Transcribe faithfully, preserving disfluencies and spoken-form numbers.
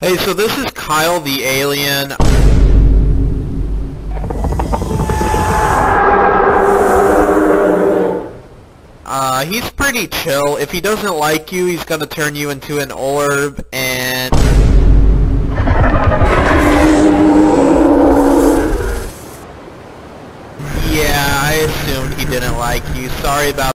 Hey, so this is Kyle the alien. Uh, he's pretty chill. If he doesn't like you, he's gonna turn you into an orb, and... Yeah, I assumed he didn't like you. Sorry about